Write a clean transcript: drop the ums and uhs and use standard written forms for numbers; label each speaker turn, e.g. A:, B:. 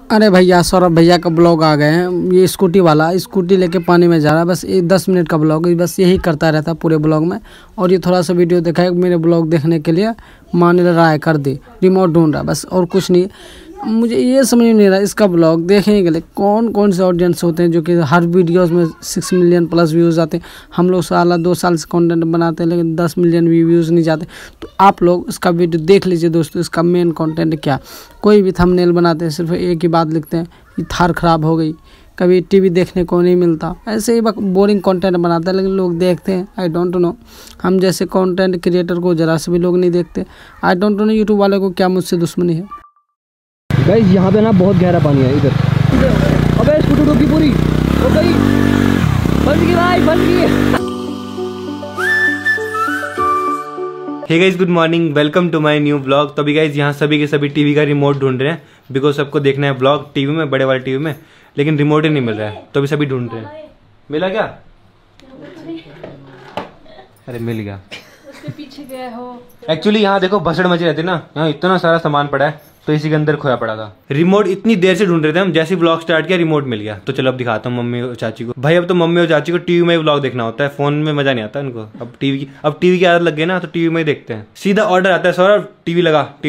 A: अरे भैया सौरभ भैया का ब्लॉग आ गए हैं। ये स्कूटी वाला स्कूटी लेके पानी में जा रहा है। बस 10 मिनट का ब्लॉग, बस यही करता रहता पूरे ब्लॉग में। और ये थोड़ा सा वीडियो देखा है मेरे ब्लॉग देखने के लिए, मान रहा है कर दे, रिमोट ढूंढ रहा, बस और कुछ नहीं। मुझे ये समझ नहीं रहा इसका ब्लॉग देखने के लिए कौन कौन से ऑडियंस होते हैं जो कि हर वीडियोस में 6 मिलियन प्लस व्यूज़ आते हैं। हम लोग 2 साल से कंटेंट बनाते हैं लेकिन 10 मिलियन भी व्यूज़ नहीं जाते। तो आप लोग इसका वीडियो देख लीजिए दोस्तों। इसका मेन कंटेंट क्या, कोई भी थंबनेल बनाते हैं सिर्फ एक ही बात लिखते हैं कि थार ख़राब हो गई, कभी टीवी देखने को नहीं मिलता, ऐसे ही बोरिंग कंटेंट बनाता है लेकिन लोग देखते हैं। आई डोंट नो, हम जैसे कंटेंट क्रिएटर को ज़रा से भी लोग नहीं देखते। आई डोंट नो यूट्यूब वाले को क्या मुझसे दुश्मनी है।
B: गाइस यहाँ पे ना बहुत गहरा पानी है इधर। अबे स्कूटी डूबी पूरी हो गई, फंस गई भाई, फंस गई।
C: Hey guys, good morning, welcome to my new blog. तो अभी गाइस यहाँ सभी के सभी टीवी का रिमोट ढूंढ रहे हैं, बिकॉज सबको देखना है ब्लॉग टीवी में, बड़े वाले टीवी में, लेकिन रिमोट ही नहीं मिल रहा है। तो अभी सभी ढूंढ रहे हैं। मिला क्या? अरे मिल गया।
D: उसके पीछे गए हो।
C: एक्चुअली यहाँ देखो भसड़ मची रहती ना, यहाँ इतना सारा सामान पड़ा है तो इसी के अंदर खोया पड़ा था। रिमोट इतनी देर से ढूंढ रहे थे हम, जैसे ब्लॉग स्टार्ट किया रिमोट मिल गया। तो चलो अब दिखाता हूँ मम्मी और चाची को। भाई अब तो मम्मी और चाची को टीवी में ही ब्लॉग देखना होता है, फोन में मजा नहीं आता इनको। अब टीवी की आदत लग गई ना, तो टीवी में ही देखते हैं। सीधा ऑर्डर आता है, सौरभ टीवी लगा,